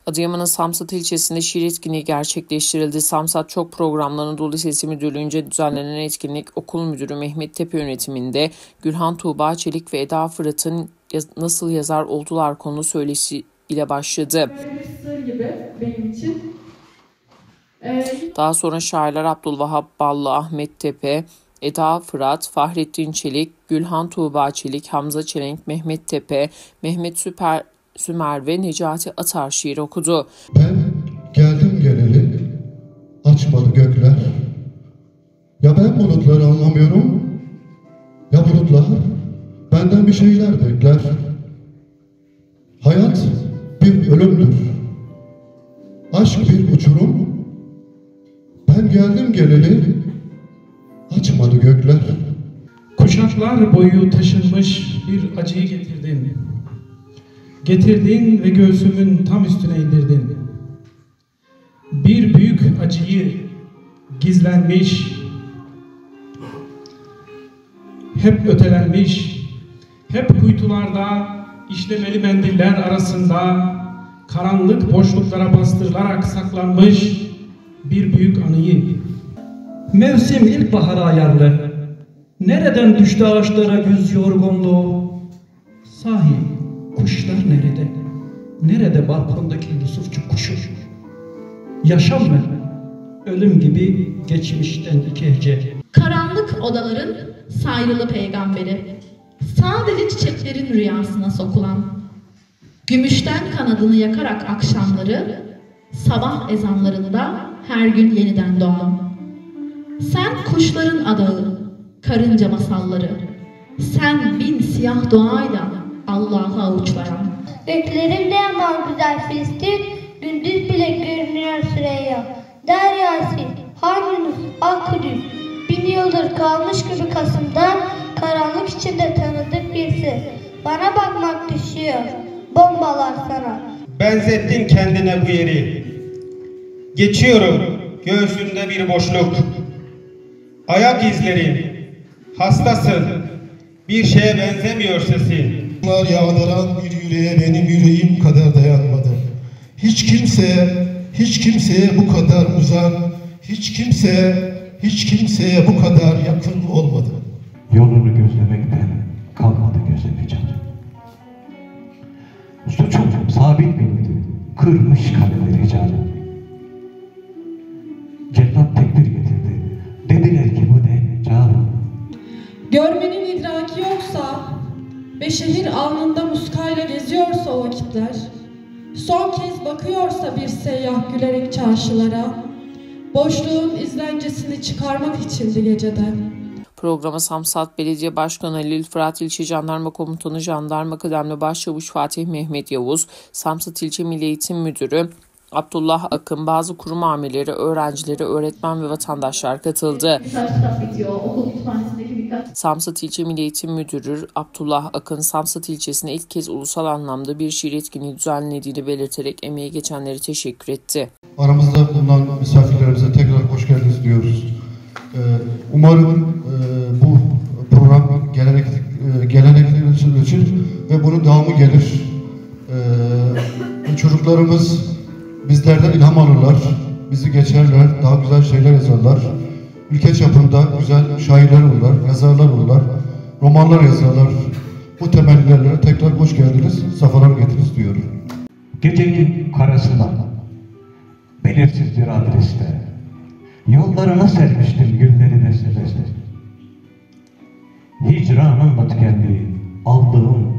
Adıyaman'ın Samsat ilçesinde şiir etkinliği gerçekleştirildi. Samsat Çok Programlı Anadolu Lisesi Müdürlüğü'nce düzenlenen etkinlik okul müdürü Mehmet Tepe yönetiminde Gülhan Tuğba Çelik ve Eda Fırat'ın nasıl yazar oldular konulu söyleşiyle başladı. Sır gibi benim için. Daha sonra şairler Abdülvahap Ballı, Ahmet Tepe, Eda Fırat, Fahrettin Çelik, Gülhan Tuğba Çelik, Hamza Çelenk, Mehmet Tepe, Mehmet Sümer ve Necati Atar şiir okudu. Ben geldim geleli açmadı gökler. Ya ben bulutları anlamıyorum, ya bulutlar benden bir şeyler bekler. Hayat bir ölümdür, aşk bir uçurum. Ben geldim geleli açmadı gökler. Kuşaklar boyu taşınmış bir acıyı getirdin. Getirdin ve göğsümün tam üstüne indirdin. Bir büyük acıyı gizlenmiş, hep ötelenmiş, hep kuytularda, işlemeli mendiller arasında, karanlık boşluklara bastırılarak saklanmış bir büyük anıyı. Mevsim ilkbahara ayarlı. Nereden düştü ağaçlara güz yorgunluğu? Sahi kuşlar nerede? Nerede balkondaki Yusufçuk kuşu? Yaşam mı? Ölüm gibi geçmişten iki hece. Karanlık odaların sayrılı peygamberi. Sadece çiçeklerin rüyasına sokulan. Gümüşten kanadını yakarak akşamları, sabah ezanlarında her gün yeniden doğan. Sen kuşların adağı, karınca masalları. Sen bin siyah doğayla Allah'a avuçlayan. Göklerimde yanan güzel Filistin, gündüz bile görünüyor Süreyya. Der Yasin, Han Yunus, Akkudüs, 1000 yıldır kalmış gibi Kasım'da, karanlık içinde tanıdık birisi. Bana bakmak düşüyor, bombalar sana. Benzettin kendine bu yeri. Geçiyorum, göğsünde bir boşluk. Ayak izlerin, hastasın, bir şeye benzemiyor sesin. Bunlar yağdıran bir yüreğe benim yüreğim kadar dayanmadı. Hiç kimseye bu kadar uzak, hiç kimseye bu kadar yakın olmadı. Yolunu gözlemekten kalmadı gözüme canım. Suçum sabit bildi, kırmış kaleleri canım. Cellat tekbir getirdi, dediler ki bu ne canım. Görmenin idraki yoksa ve şehir alnında muskayla geziyorsa o vakitler, son kez bakıyorsa bir seyyah gülerek çarşılara, boşluğun izlencesini çıkarmak içindi gecede. Programa Samsat Belediye Başkanı Halil Fırat, İlçe Jandarma Komutanı Jandarma Kıdemli Başçavuş Fatih Mehmet Yavuz, Samsat İlçe Milli Eğitim Müdürü Abdullah Akın, bazı kurum amirleri, öğrencileri, öğretmen ve vatandaşlar katıldı. Samsat İlçe Milli Eğitim Müdürü Abdullah Akın, Samsat ilçesine ilk kez ulusal anlamda bir şiir etkinliği düzenlediğini belirterek emeği geçenlere teşekkür etti. Aramızda bulunan misafirlerimize tekrar hoş geldiniz diyoruz. Umarım bu program gelenekler için ve bunun devamı gelir. Çocuklarımız bizlerden ilham alırlar, bizi geçerler, daha güzel şeyler yazarlar. Ülke çapında güzel şairler olurlar, yazarlar olurlar, romanlar yazarlar. Bu temellerle tekrar hoş geldiniz, safalar getirdiniz diyorum. Gecenin karasında, belirsiz bir adreste, yollarına sermiştim gülleri deste deste. Hicranınla tükendi aldığım